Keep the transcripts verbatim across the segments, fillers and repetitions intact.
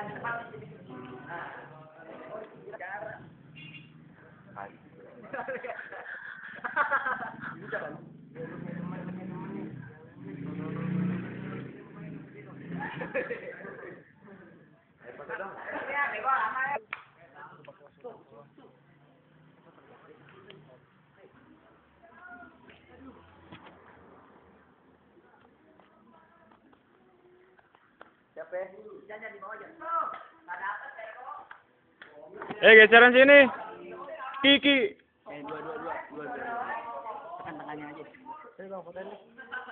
Eh, geseran sini. Kiki. Eh, dua, dua, dua, dua, dua. Tekan tangannya aja. Ayo bang, fotoin deh.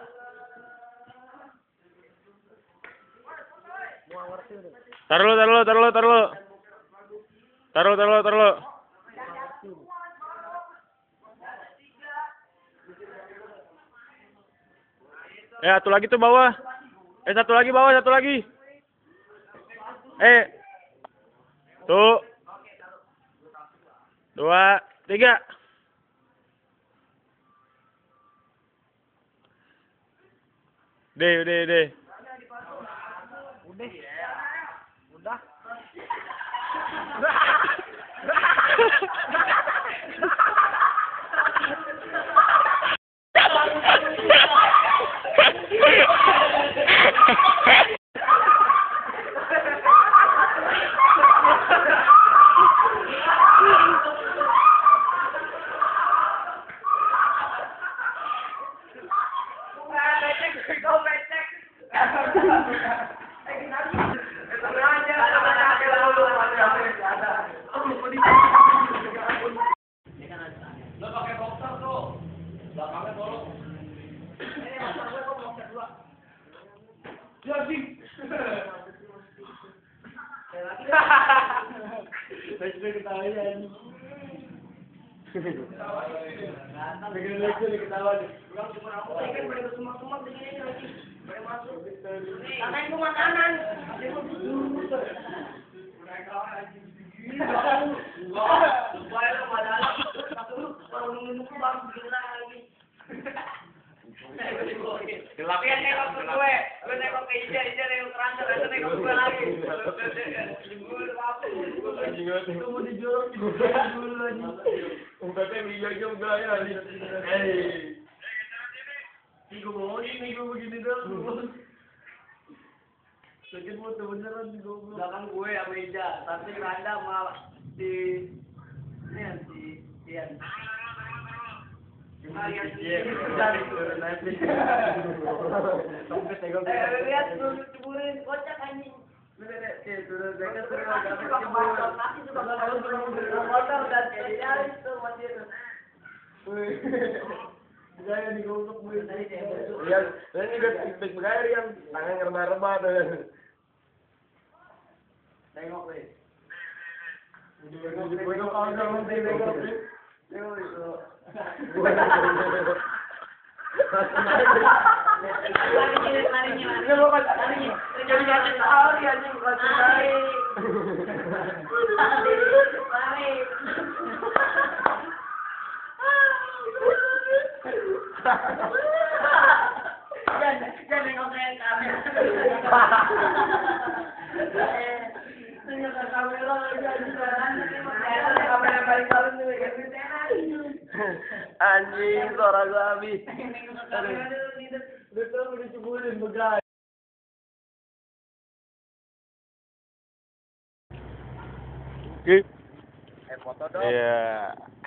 Taruh lu, taruh lu, taruh lu, taruh lu. Taruh, taruh lu, taruh lu. Eh, satu lagi tuh bawah. Eh, satu lagi bawah, satu lagi. Eh. Tuh. Dua, tiga. Deh, deh, deh. Udah. Udah. Lo pakai boxer tuh, belakangnya bolong. Jadi, saya ketawa ya ini. Bikin lucu nih ketawa nih. Saya kan boleh bersemak-semak begini lagi. Boleh masuk. Kanan cuma kanan. Supaya lo pada kalau nunggu baru begini lagi. Tapi yang nengok ke gue, gue nengok ke Ija, Ija nengok ke Randa, Randa nengok ke gue lagi. Itu mau dijorok dulu lagi. Umpetnya Ija juga ya. Hei. Gue mau ini, gue begini dulu. Sakit motor beneran di goblok. Belakang gue sama Ija, tapi Randa malah si ini si Ian. Ah, yang ini dari turun nanti. Sampai tegak. Eh, lihat turun ceburin, kocak anjing. Lihat, eh, turun tegak turun agak ceburin. Nanti juga kalau turun motor dan jadi itu masih itu. Wih. Gaya di goblok gue. Iya, ini udah tipis begaya yang tangan ngerba-reba tuh. Tengok weh. Gue kok kalau ngomong tengok weh. Tengok itu. Larinya, larinya, larinya. Jadi jangan lari aja bukan lari. Lari. Jangan, jangan nengok kayak kamera. Tengok kamera aja di sana. Kamera balik balik tuh kayak gitu. Anjing, suara gua habis. Betul udah ceburin begal. Oke. Eh, foto dong. Iya.